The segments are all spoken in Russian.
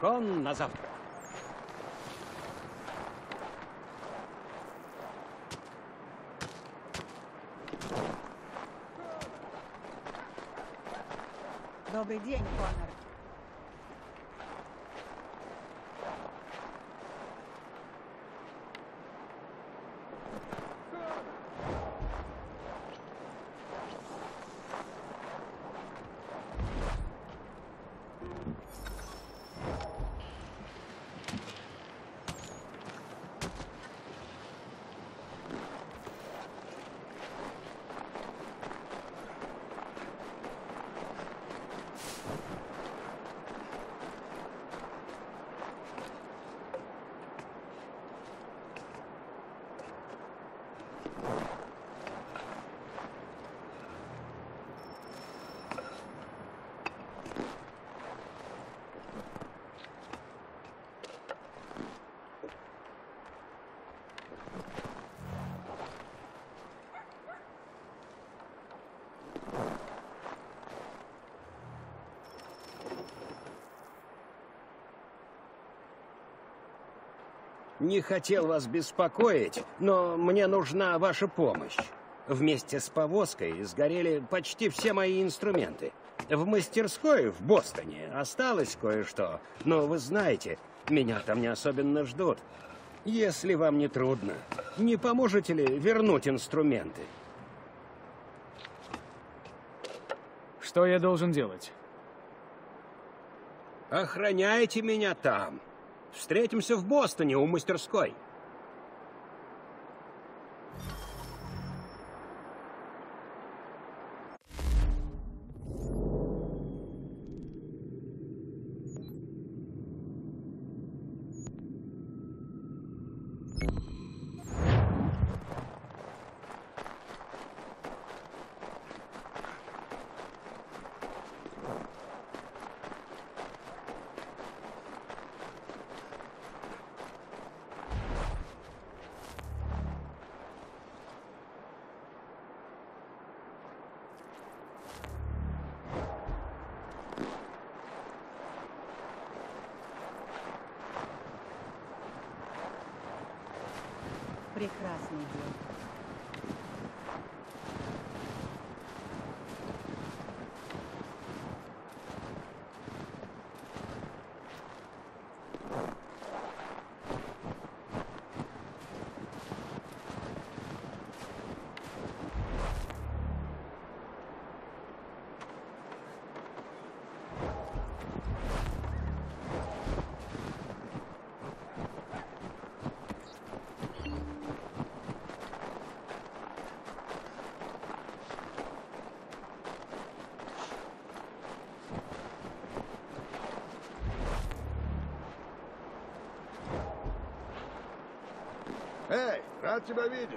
бекон на завтрак. Добрый день, Конор. Не хотел вас беспокоить, но мне нужна ваша помощь. Вместе с повозкой сгорели почти все мои инструменты. В мастерской в Бостоне осталось кое-что, но вы знаете, меня там не особенно ждут. Если вам не трудно, не поможете ли вернуть инструменты? Что я должен делать? Охраняйте меня там. Встретимся в Бостоне у мастерской. Прекрасный день. Эй, рад тебя видеть.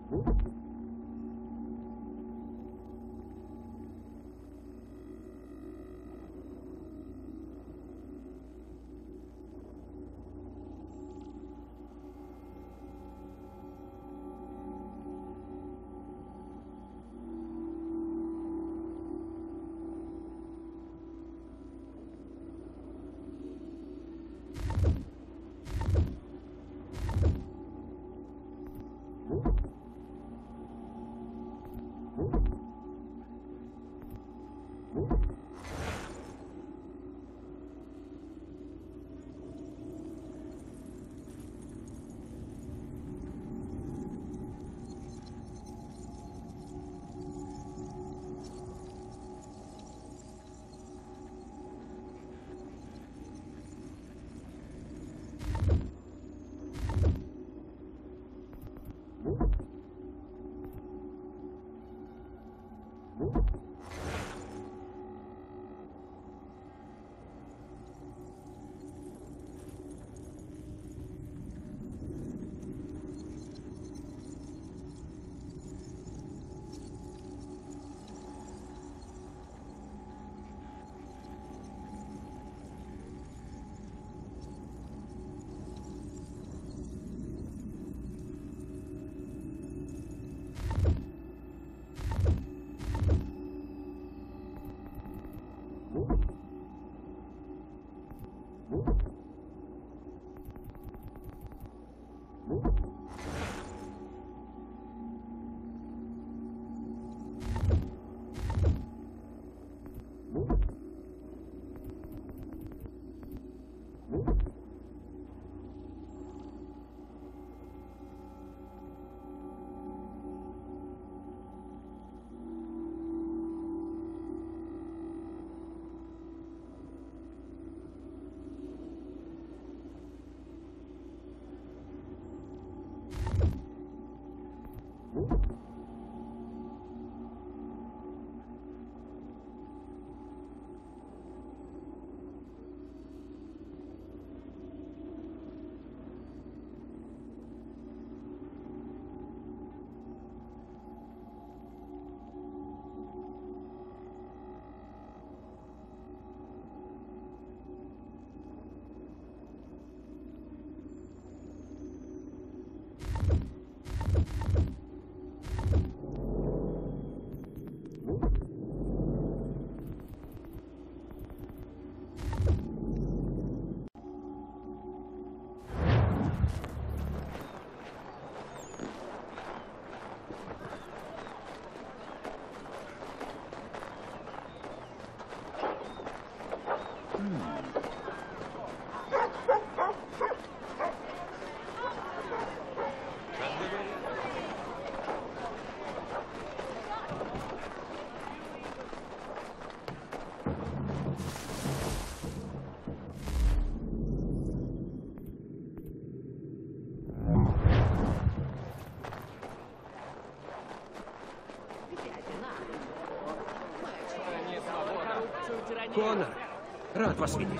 Конор, рад вас видеть.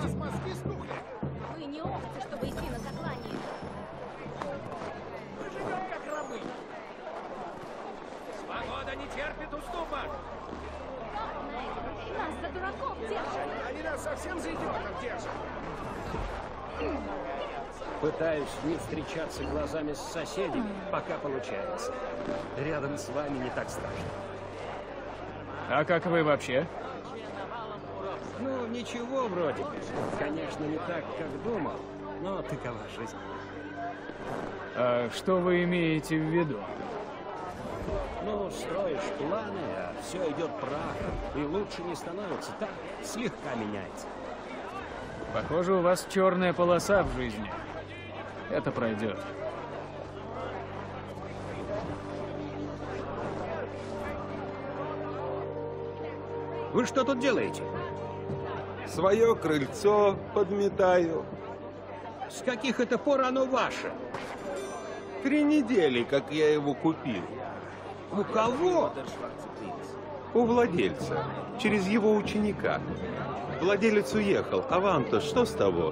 Вы не овцы, чтобы идти на заклание. Мы живем как рабы. Свобода не терпит уступок. Нас за дураков держат. Они нас совсем за идиотов держат. Пытаюсь не встречаться глазами с соседями, пока получается. Рядом с вами не так страшно. А как вы вообще? Ну, ничего вроде бы. Конечно, не так, как думал, но такова жизнь. А что вы имеете в виду? Ну, строишь планы, а все идет прахом, и лучше не становится, так слегка меняется. Похоже, у вас черная полоса в жизни. Это пройдет. Вы что тут делаете? Свое крыльцо подметаю. С каких это пор оно ваше? 3 недели, как я его купил. У кого? У владельца. Через его ученика. Владелец уехал, а вам-то что с того?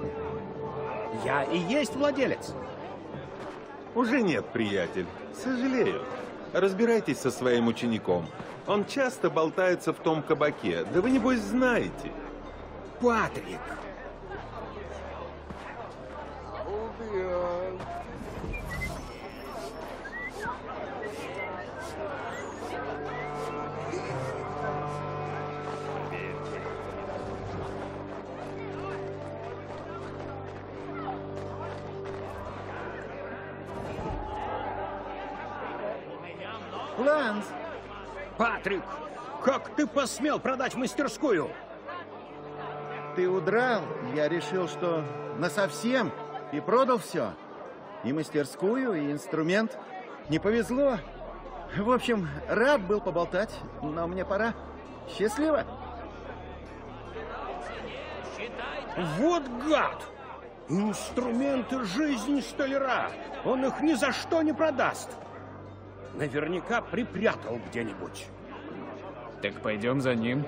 Я и есть владелец. Уже нет, приятель. Сожалею. Разбирайтесь со своим учеником. Он часто болтается в том кабаке. Да вы, небось, знаете. Патрик! Ланс! Патрик! Как ты посмел продать мастерскую? Ты удрал, я решил, что насовсем, и продал все. И мастерскую, и инструмент. Не повезло. В общем, рад был поболтать, но мне пора. Счастливо! Вот гад! Инструменты жизни столяра. Он их ни за что не продаст. Наверняка припрятал где-нибудь. Так пойдем за ним.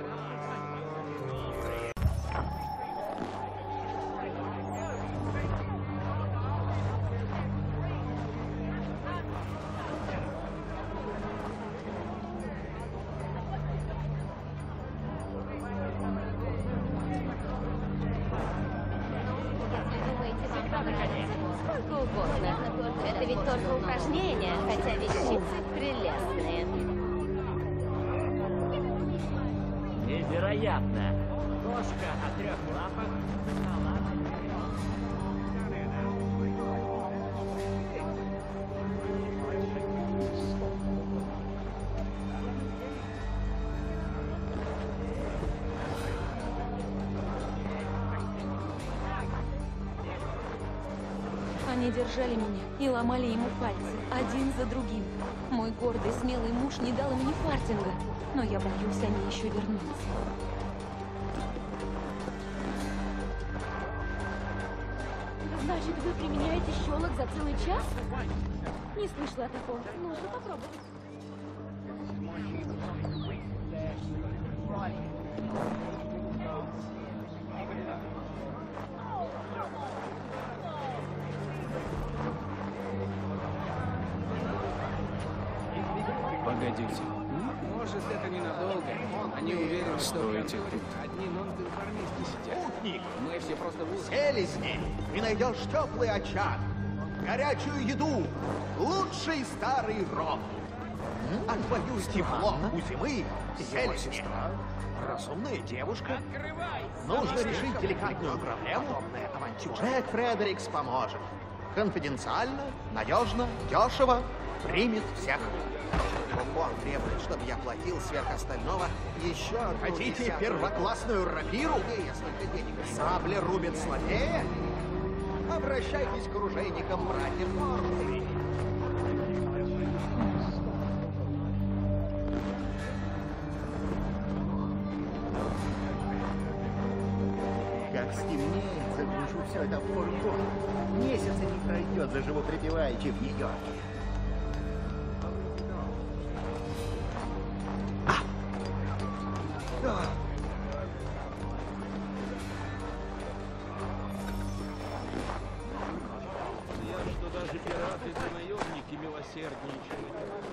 Сколько угодно. Это ведь только упражнение, хотя вещицы прелестные. Невероятно. Кошка о 3 лапах. Они держали меня и ломали ему пальцы, один за другим. Мой гордый, смелый муж не дал им ни фартинга, но я боюсь, они еще вернутся. Значит, вы применяете щелок за целый час? Не слышала о таком. Нужно попробовать. Погодите. Может, это ненадолго. Они уверены, что Стойте тут. одни нонконформисты сидят. Мы все просто в Селезни, и найдешь теплый очаг, горячую еду, лучший старый ром. А твою тепло у зимы, селезни. Разумная девушка. Нужно решить деликатную проблему. Джек Фредерикс поможет. Конфиденциально, надежно, дешево, примет всех. Он требует, чтобы я платил сверх остального еще одну. Хотите первоклассную рапиру? Сабля рубит злодея? Обращайтесь к оружейникам братьев Норбери. Как стемнеет, загрушу все это в фургон. Месяца не пройдет, заживу припеваючи в Нью-Йорке. Что даже пираты и наемники милосердничают.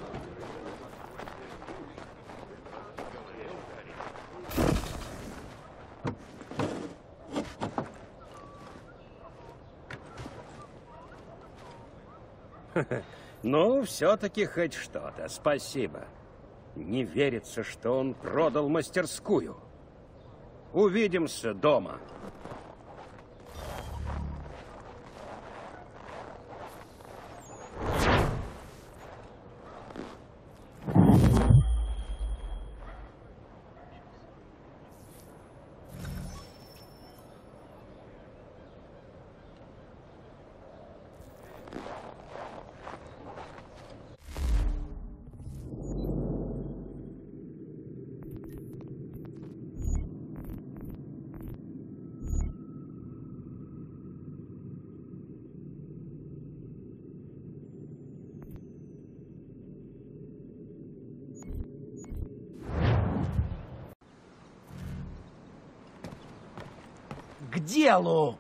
Ну, все-таки хоть что-то. Спасибо. Не верится, что он продал мастерскую. Увидимся дома. К делу!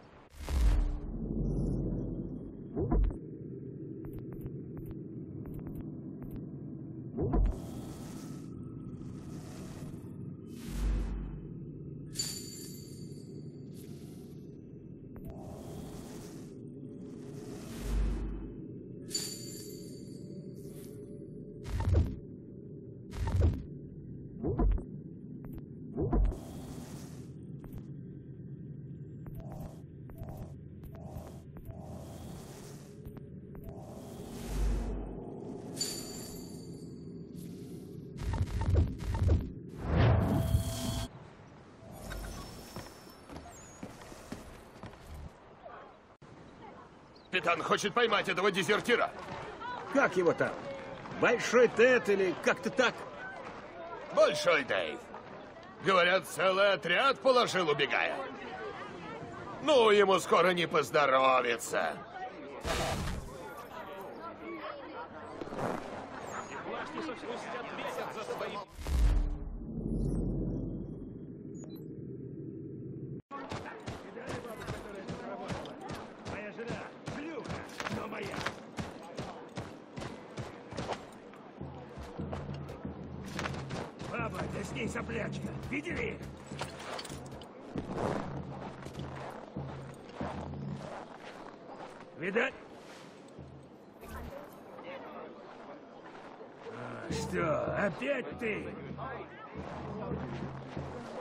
Капитан хочет поймать этого дезертира. Как его там? Большой Тед или как-то так? Большой Дэйв. Говорят, целый отряд положил, убегая. Ну, ему скоро не поздоровится. Баба, да с ней соплячка. Видели? Видать? Что, опять ты?